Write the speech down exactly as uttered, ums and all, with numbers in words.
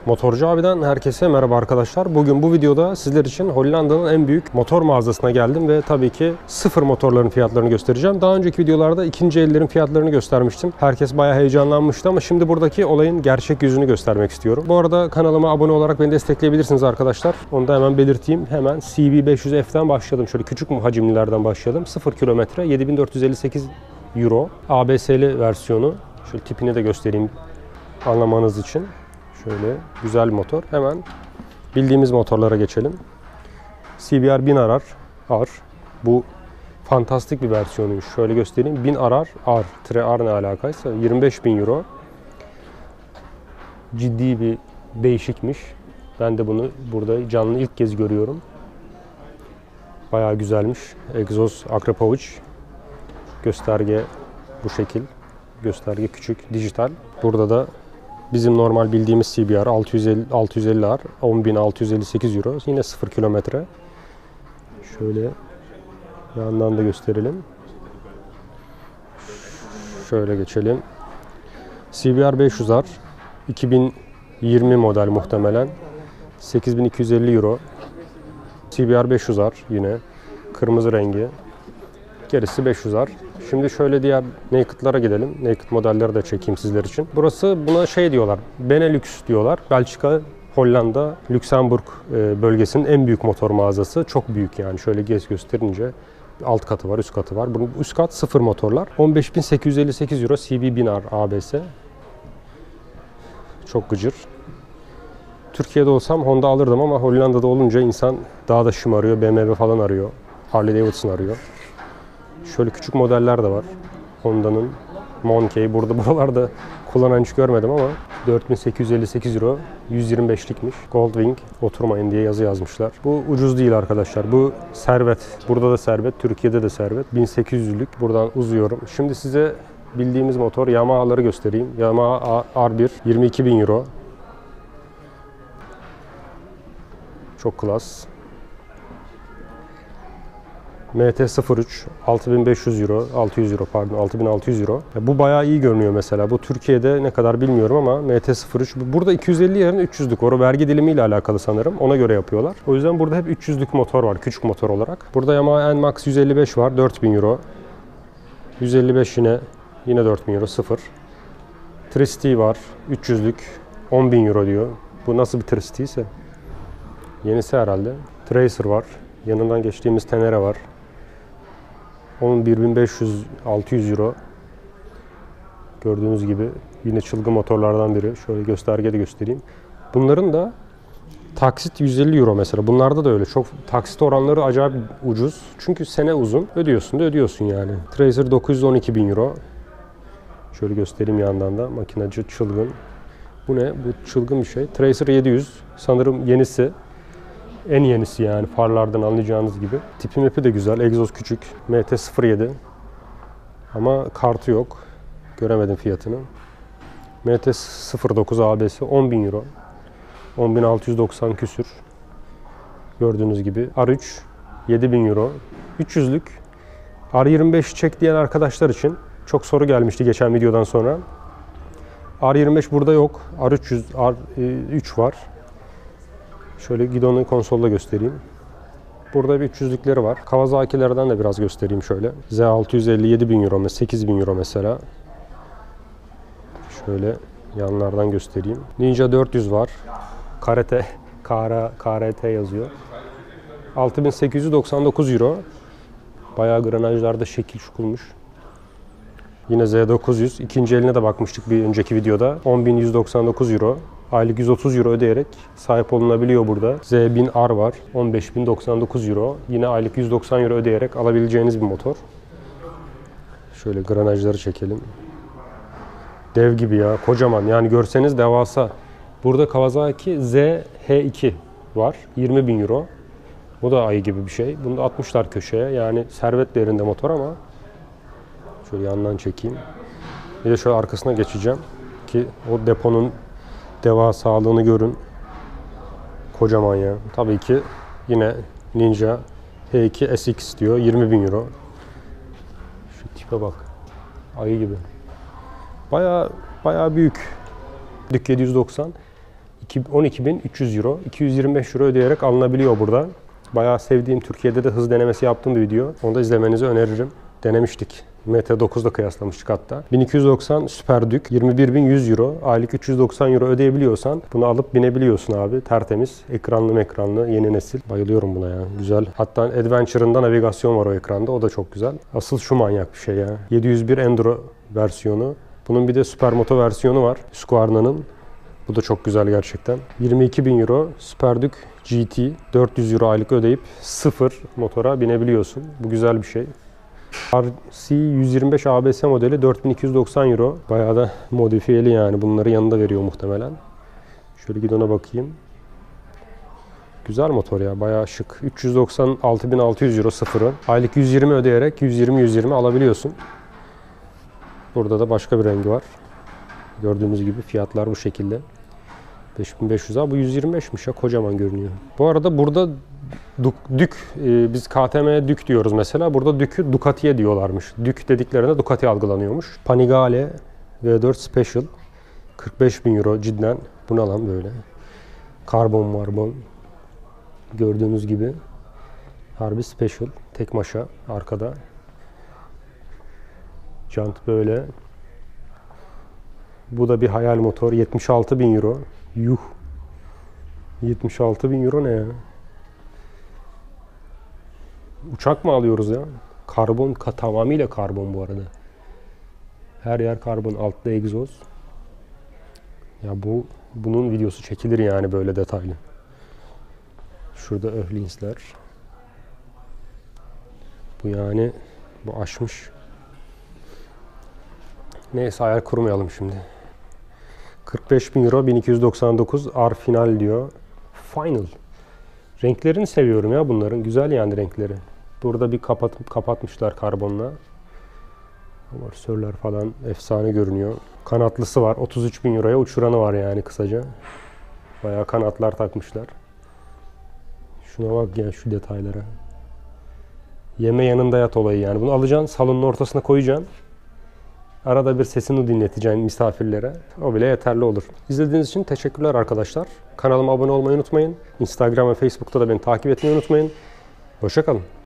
Motorcu abiden herkese merhaba arkadaşlar. Bugün bu videoda sizler için Hollanda'nın en büyük motor mağazasına geldim ve tabii ki sıfır motorların fiyatlarını göstereceğim. Daha önceki videolarda ikinci ellerin fiyatlarını göstermiştim. Herkes bayağı heyecanlanmıştı ama şimdi buradaki olayın gerçek yüzünü göstermek istiyorum. Bu arada kanalıma abone olarak beni destekleyebilirsiniz arkadaşlar. Onu da hemen belirteyim. Hemen C B beş yüz F'den başladım. Şöyle küçük hacimlilerden başladım. sıfır kilometre, yedi bin dört yüz elli sekiz euro. A B S'li versiyonu. Şöyle tipini de göstereyim anlamanız için. Şöyle güzel motor. Hemen bildiğimiz motorlara geçelim. C B R bin arar R. Bu fantastik bir versiyonuymuş. Şöyle göstereyim. bin arar R. Tre R ne alakaysa yirmi beş bin euro. Ciddi bir değişikmiş. Ben de bunu burada canlı ilk kez görüyorum. Bayağı güzelmiş. Egzoz Akrapovic. Gösterge bu şekil. Gösterge küçük, dijital. Burada da bizim normal bildiğimiz C B R altı yüz elli, altı yüz elli R, on bin altı yüz elli sekiz euro. Yine sıfır kilometre. Şöyle yandan da gösterelim. Şöyle geçelim. C B R beş yüz R iki bin yirmi model muhtemelen. sekiz bin iki yüz elli euro. C B R beş yüz R yine kırmızı rengi. Gerisi beş yüz R. Şimdi şöyle diğer Naked'lara gidelim. Naked modelleri de çekeyim sizler için. Burası buna şey diyorlar. Benelux diyorlar. Belçika, Hollanda, Lüksemburg bölgesinin en büyük motor mağazası. Çok büyük yani. Şöyle gez gösterince alt katı var, üst katı var. Bunun üst kat sıfır motorlar. on beş bin sekiz yüz elli sekiz euro C B bin R A B S. Çok gıcır. Türkiye'de olsam Honda alırdım ama Hollanda'da olunca insan daha da şımarıyor. B M W falan arıyor. Harley Davidson arıyor. Şöyle küçük modeller de var. Honda'nın Monkey. Burada buralarda kullanan hiç görmedim ama dört bin sekiz yüz elli sekiz euro. yüz yirmi beşlikmiş. Goldwing. Oturmayın diye yazı yazmışlar. Bu ucuz değil arkadaşlar. Bu Servet. Burada da Servet. Türkiye'de de Servet. bin sekiz yüzlük. Buradan uzuyorum. Şimdi size bildiğimiz motor Yamaha'ları göstereyım. Yamaha R bir. yirmi iki bin euro. Çok klas. M T sıfır üç altı bin beş yüz euro, altı yüz euro pardon altı bin altı yüz euro. Bu bayağı iyi görünüyor mesela. Bu Türkiye'de ne kadar bilmiyorum ama M T sıfır üç burada iki yüz elli yerine üç yüzlük. O vergi dilimiyle alakalı sanırım. Ona göre yapıyorlar. O yüzden burada hep üç yüzlük motor var. Küçük motor olarak. Burada Yamaha N Max yüz elli beş var. dört bin euro. yüz elli beş yine yine dört bin euro. Sıfır. Tristy var. üç yüzlük. on bin euro diyor. Bu nasıl bir Tristy ise. Yenisi herhalde. Tracer var. Yanından geçtiğimiz Tenere var. Onun bir bin beş yüz altı yüz euro. Gördüğünüz gibi yine çılgın motorlardan biri. Şöyle gösterge de göstereyim. Bunların da taksit yüz elli euro mesela. Bunlarda da öyle. Çok taksit oranları acayip ucuz. Çünkü sene uzun. Ödüyorsun da ödüyorsun yani. Tracer dokuz yüz on iki bin euro. Şöyle göstereyim yandan da. Makinacı çılgın. Bu ne? Bu çılgın bir şey. Tracer yedi yüz. Sanırım yenisi. En yenisi yani farlardan anlayacağınız gibi. Tipi mipi de güzel. Egzoz küçük. M T sıfır yedi. Ama kartı yok. Göremedim fiyatını. M T sıfır dokuz A B S on bin euro. on bin altı yüz doksan küsür. Gördüğünüz gibi. R üç yedi bin euro. üç yüzlük. R yirmi beş çek diyen arkadaşlar için çok soru gelmişti geçen videodan sonra. R yirmi beş burada yok. R üç yüz, R üç var. Şöyle gidonu konsolda göstereyim. Burada bir üç yüzlükleri var. Kawasaki'lerden de biraz göstereyim şöyle. Z altı yüz elli yedi bin euro, sekiz bin euro mesela. Şöyle yanlardan göstereyim. Ninja dört yüz var. Karate, K R T yazıyor. altı bin sekiz yüz doksan dokuz euro. Bayağı granajlarda şekil şukulmuş. Yine Z dokuz yüz. İkinci eline de bakmıştık bir önceki videoda. on bin yüz doksan dokuz euro. Aylık yüz otuz euro ödeyerek sahip olunabiliyor burada. Z bin R var. on beş bin doksan dokuz euro. Yine aylık yüz doksan euro ödeyerek alabileceğiniz bir motor. Şöyle granajları çekelim. Dev gibi ya. Kocaman. Yani görseniz devasa. Burada Kawasaki Z H iki var. yirmi bin euro. Bu da ayı gibi bir şey. Bunu da atmışlar köşeye. Yani servet değerinde motor ama şöyle yandan çekeyim. Bir de şöyle arkasına geçeceğim ki o deponun devasalığını görün. Kocaman ya. Tabii ki yine Ninja H iki S X diyor. yirmi bin euro. Şu tipe bak. Ayı gibi. Bayağı bayağı büyük. yedi yüz doksan. on iki bin üç yüz euro. iki yüz yirmi beş euro ödeyerek alınabiliyor burada. Bayağı sevdiğim, Türkiye'de de hız denemesi yaptığım bir video. Onu da izlemenizi öneririm. Denemiştik. M T dokuzla kıyaslamıştık hatta. bin iki yüz doksan Super Duke yirmi bir bin yüz euro. Aylık üç yüz doksan euro ödeyebiliyorsan bunu alıp binebiliyorsun abi. Tertemiz. Ekranlı ekranlı yeni nesil. Bayılıyorum buna ya. Güzel. Hatta Adventure'ında navigasyon var o ekranda. O da çok güzel. Asıl şu manyak bir şey ya. yedi yüz bir Enduro versiyonu. Bunun bir de Supermoto versiyonu var. Husqvarna'nın. Bu da çok güzel gerçekten. yirmi iki bin euro Super Duke G T. dört yüz euro aylık ödeyip sıfır motora binebiliyorsun. Bu güzel bir şey. R C yüz yirmi beş A B S modeli dört bin iki yüz doksan euro. Bayağı da modifiyeli yani. Bunları yanında veriyor muhtemelen. Şöyle gidona bakayım. Güzel motor ya. Bayağı şık. üç yüz doksan altı bin altı yüz euro sıfırı. Aylık yüz yirmi ödeyerek yüz yirmi yüz yirmi alabiliyorsun. Burada da başka bir rengi var. Gördüğünüz gibi fiyatlar bu şekilde. beş bin beş yüz A. Bu yüz yirmi beşmiş ya. Kocaman görünüyor. Bu arada burada Dük, Dük e, biz K T M'ye Dük diyoruz mesela. Burada Dük'ü Ducati'ye diyorlarmış. Dük dediklerinde Ducati algılanıyormuş. Panigale V dört Special. kırk beş bin euro cidden. Bu ne lan böyle? Karbon marbon. Gördüğünüz gibi. Harbi Special. Tek maşa arkada. Jant böyle. Bu da bir hayal motor. yetmiş altı bin euro. Yuh. yetmiş altı bin euro ne ya? Uçak mı alıyoruz ya? Karbon, ka, tamamıyla karbon bu arada. Her yer karbon, altta egzoz. Ya bu, bunun videosu çekilir yani böyle detaylı. Şurada Öhlins''ler. Bu yani, bu aşmış. Neyse hayal kurmayalım şimdi. kırk beş bin euro, bin iki yüz doksan dokuz R Final diyor. Final. Renklerini seviyorum ya bunların. Güzel yani renkleri. Burada bir kapat, kapatmışlar karbonla. Amortisörler falan efsane görünüyor. Kanatlısı var. otuz üç bin euroya uçuranı var yani kısaca. Bayağı kanatlar takmışlar. Şuna bak ya şu detaylara. Yeme yanında yat olayı yani. Bunu alacaksın, salonun ortasına koyacaksın. Arada bir sesini dinleteceksin misafirlere. O bile yeterli olur. İzlediğiniz için teşekkürler arkadaşlar. Kanalıma abone olmayı unutmayın. Instagram ve Facebook'ta da beni takip etmeyi unutmayın. Hoşça kalın.